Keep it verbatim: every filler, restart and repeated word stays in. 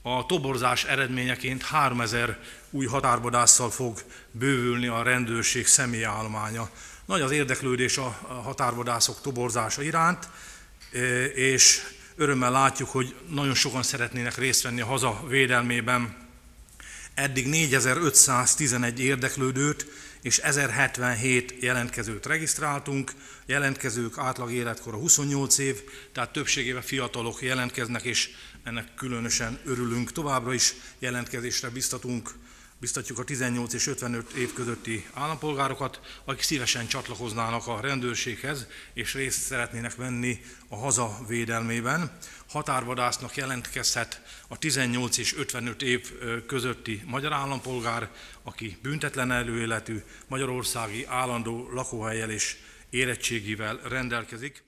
A toborzás eredményeként háromezer új határvadásszal fog bővülni a rendőrség személyállománya. Nagy az érdeklődés a határvadászok toborzása iránt, és örömmel látjuk, hogy nagyon sokan szeretnének részt venni a haza védelmében. Eddig négyezer-ötszáztizenegy érdeklődőt és ezerhetvenhét jelentkezőt regisztráltunk. Jelentkezők átlag életkora huszonnyolc év, tehát többségében fiatalok jelentkeznek, és ennek különösen örülünk. Továbbra is jelentkezésre biztatunk, biztatjuk a tizennyolc és ötvenöt év közötti állampolgárokat, akik szívesen csatlakoznának a rendőrséghez, és részt szeretnének venni a haza védelmében. Határvadásznak jelentkezhet a tizennyolc és ötvenöt év közötti magyar állampolgár, aki büntetlen előéletű, magyarországi állandó lakóhellyel és érettségivel rendelkezik.